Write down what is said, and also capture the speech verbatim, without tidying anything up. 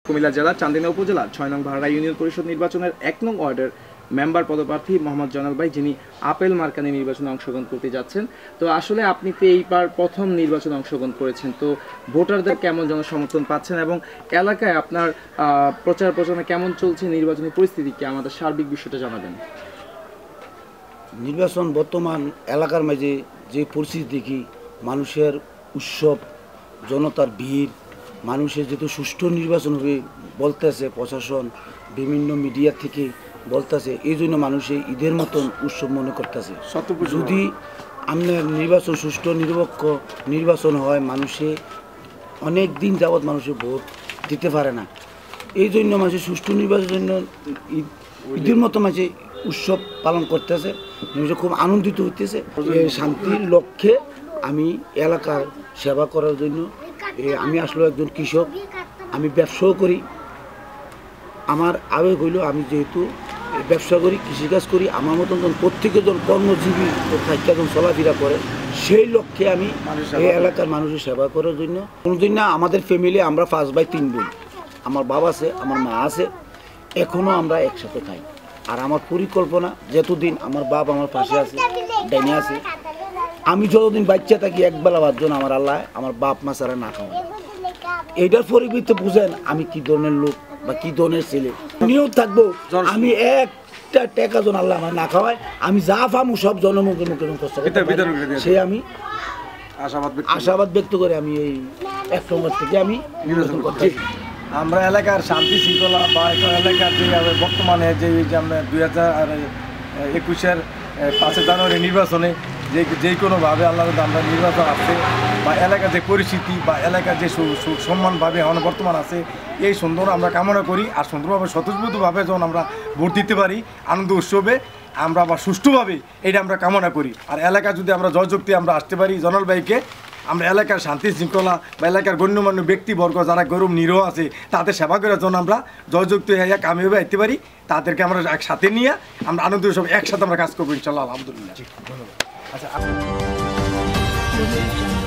কুমিল্লা জেলা চান্দিনা উপজেলা ছয় নং ভাড়া ইউনিয়ন পরিষদ নির্বাচনের এক নং ওয়ার্ডের মেম্বার পদপ্রার্থী মোহাম্মদ জয়নাল ভাই, যিনি আপেল মার্কানি নির্বাচনে অংশগ্রহণ করতে যাচ্ছেন। তো আসলে আপনি তো এইবার প্রথম নির্বাচনে অংশগ্রহণ করেছেন, তো ভোটারদের কেমন জনসমর্থন পাচ্ছেন এবং এলাকায় আপনার প্রচার প্রচারণা কেমন চলছে, নির্বাচনী পরিস্থিতি কি, আমাদের সার্বিক বিষয়টা জানাবেন। নির্বাচন বর্তমান এলাকার মাঝে যে পরিস্থিতি দেখি, মানুষের উৎসব, জনতার ভিড়, মানুষের যেহেতু সুষ্ঠু নির্বাচন হবে বলতেছে প্রশাসন, বিভিন্ন মিডিয়া থেকে বলতেছে, এই জন্য মানুষে ঈদের মতন উৎসব মনে করতেছে। যদি আপনার নির্বাচন সুষ্ঠু নিরপেক্ষ নির্বাচন হয়, মানুষে অনেক দিন যাবৎ মানুষের ভোট দিতে পারে না, এই জন্য মানুষের সুষ্ঠু নির্বাচনের জন্য ঈদের মতো মাঝে উৎসব পালন করতেছে, মানুষ খুব আনন্দিত হইতেছে। শান্তির লক্ষ্যে আমি এলাকার সেবা করার জন্য, আমি আসলে একজন কৃষক, আমি ব্যবসাও করি। আমার আবেগ হইল, আমি যেহেতু ব্যবসা করি, কৃষিকাজ করি, আমার মতন প্রত্যেকজন কর্মজীবী থাকা চলাফেরা করে, সেই লক্ষ্যে আমি এই এলাকার মানুষের সেবা করার জন্য। কোনোদিন না আমাদের ফ্যামিলি, আমরা পাঁচ ভাই তিন বোন, আমার বাবা আছে, আমার মা আছে, এখনও আমরা একসাথে খাই। আর আমার পরিকল্পনা, যতদিন আমার বাপ আমার পাশে আছে, ডাইনে আছে, আমি যতদিন বাচ্চা থাকি একবেলা বাদজন আমার আল্লাহ আমার বাপ মা ছাড়া না খাওয়া। এইটার পরিবর্তে বুঝেন আমি কি ধরনের লোক বা কি ধরনের ছেলে। আমিও থাকবো, আমি একটা টাকা জন আল্লাহ আমার না খাওয়ায়, আমি যা পামু সব জনমুখে মুখে কষ্ট সে আমি আশাবাদ ব্যক্ত করে আমি এই এক নম্বর থেকে আমি নির্বাচন করতে। আমরা এলাকার শান্তি শৃঙ্খলা বা এলাকার যে বর্তমানে যে আমরা দুই হাজার একুশের পাঁচই জানুয়ারি নির্বাচনে যে যে কোনোভাবে আল্লাহ আমরা নির্বাচন আসছে, বা এলাকার যে পরিস্থিতি বা এলাকার যে সম্মানভাবে এখন বর্তমান আছে, এই সুন্দর আমরা কামনা করি। আর সুন্দরভাবে স্বতঃস্ফূর্তভাবে যখন আমরা ভোট দিতে পারি আনন্দ উৎসবে, আমরা আবার সুষ্ঠুভাবে এটা আমরা কামনা করি। আর এলাকা যদি আমরা জয়যুক্তি আমরা আসতে পারি জয়নাল ভাইকে, আমরা এলাকার শান্তি শৃঙ্খলা বা এলাকার গণ্যমান্য ব্যক্তিবর্গ যারা গরম নিরহ আছে তাদের সেবা করার জন্য আমরা জয়যুক্তি হয়ে কামিয়াবে আসতে পারি, তাদেরকে আমরা একসাথে নিয়ে আমরা আনন্দ উৎসব একসাথে আমরা কাজ করবো ইনশাল্লাহ। আলহামদুলিল্লাহ, ধন্যবাদ। আচ্ছা।